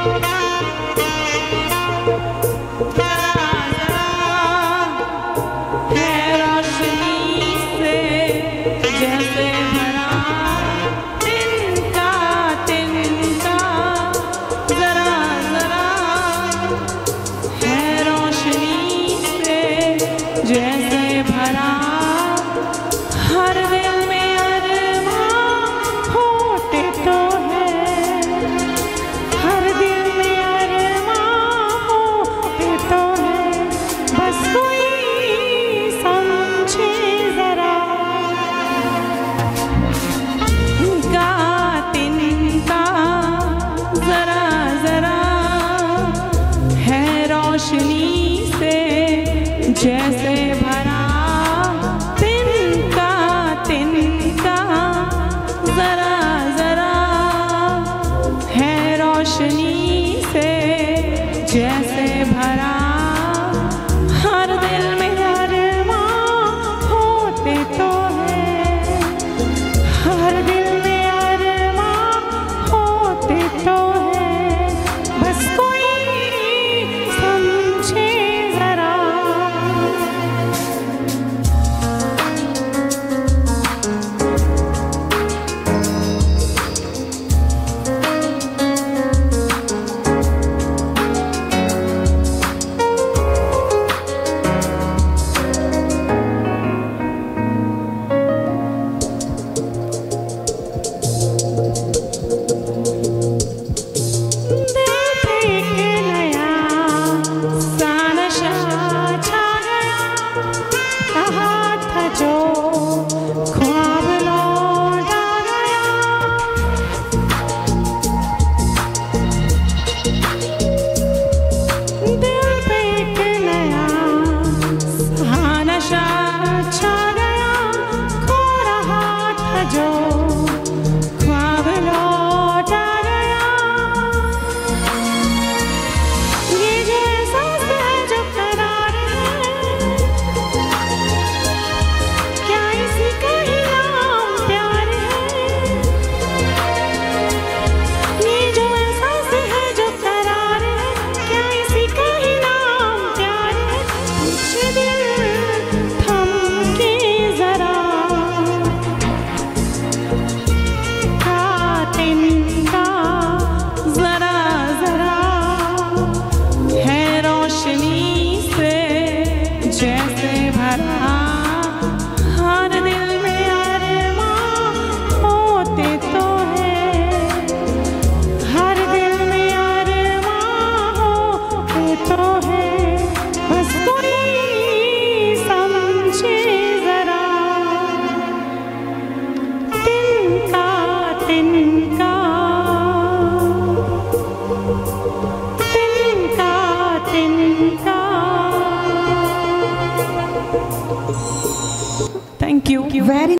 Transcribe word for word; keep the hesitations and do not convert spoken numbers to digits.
जैसे भरा हर दिल में अरमां होते तो है, हर दिल में अरमां होते तो है, बस कोई समझे जरा इनका तिनका जरा जरा है रोशनी से जैसे भरा तिनका तिनका जरा जरा है रोशनी से जैसे भरा हर दिल में अरमां होते तो है, हर दिल में अरमां होते तो है, बस कोई समझे जरा जैसे भरा हर दिल में अरमां होते तो है, हर दिल में अरमां होते तो है, बस कोई समझे जरा तिनका तिनका तिनका तिनका। Thank you. Very